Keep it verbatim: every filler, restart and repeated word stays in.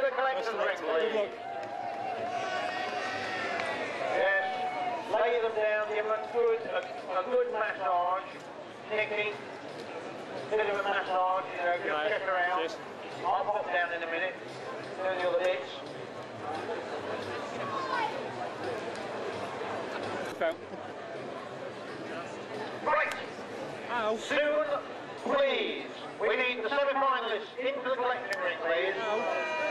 the collector's ring, please. Yes, lay them down, give them a good, a, a good massage. Nicky, bit of a massage, you know, just check around. Yes. I'll pop down in a minute, do the other bits. Right, Ow. soon, please. We need the semi-finalists into the collection ring, please. Ow.